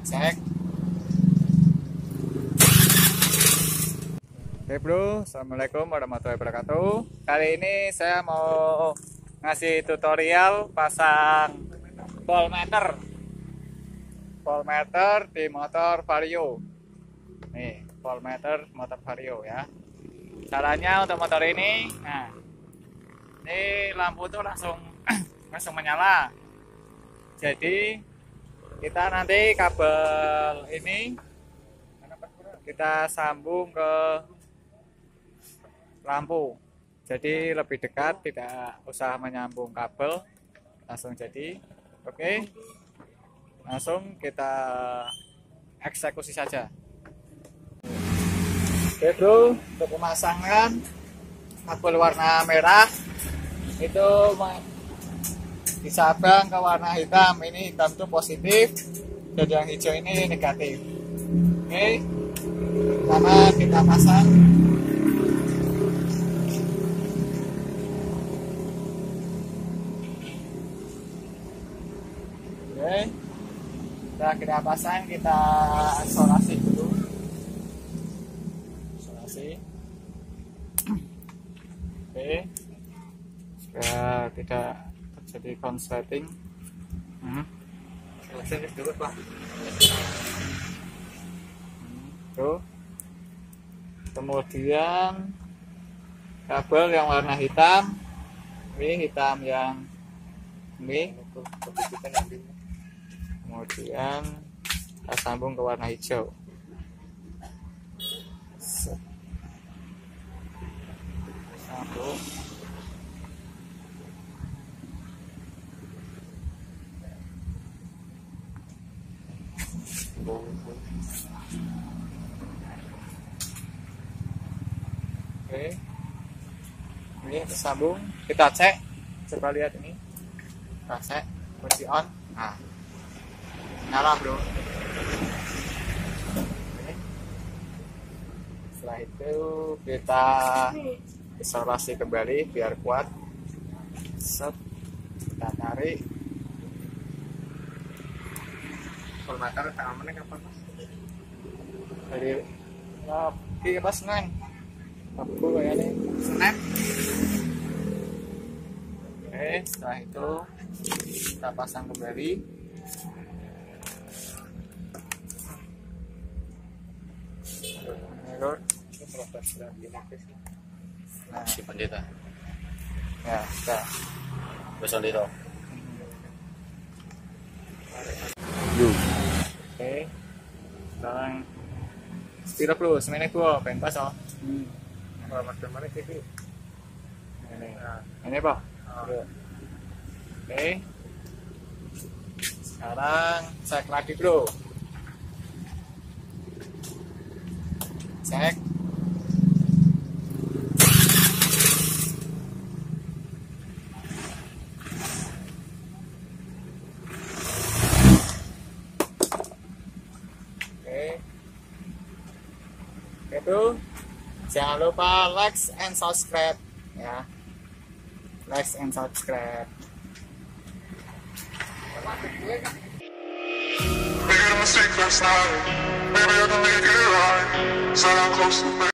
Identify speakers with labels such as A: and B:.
A: Cek. Oke bro, assalamualaikum warahmatullahi wabarakatuh. Kali ini saya mau ngasih tutorial pasang voltmeter di motor Vario. Nih, voltmeter motor Vario ya. Caranya untuk motor ini, nah, ini lampu tuh langsung menyala. Jadi kita nanti kabel ini kita sambung ke lampu, jadi lebih dekat, tidak usah menyambung kabel, langsung jadi. Oke, langsung kita eksekusi saja. Oke bro, untuk pemasangan kabel warna merah itu disabang ke warna hitam. Ini hitam itu positif dan yang hijau ini negatif. Oke, pertama kita pasang. Oke, setelah kita pasang, kita isolasi dulu. Isolasi. Oke, supaya tidak terjadi konsleting. Selesai dulu Pak. Tuh. Kemudian kabel yang warna hitam, ini hitam yang ini. Kemudian kita sambung ke warna hijau. Sambung. Oke, ini tersambung. Kita cek, coba lihat ini. Kita cek, kunci on. Nah, nyala bro. Oke. Setelah itu kita isolasi kembali biar kuat. Set, kita tarik.
B: Voltmeter tangannya kapan Mas?
A: Dari apa Senin? Aku kayaknya Senin. Oke, setelah itu kita pasang kembali. Nah,
B: Si pendeta.
A: ya sudah.
B: Besok itu.
A: Oke, sekarang sepira bro, semenit gua pengen pas oh.
B: Kalau Mas mana sih?
A: Ini pak. Oke, sekarang cek lagi bro. Cek. Oke bro, jangan lupa like and subscribe ya. Like and subscribe.
C: Made a mistake last night. Maybe I can make it right. Said I'm close to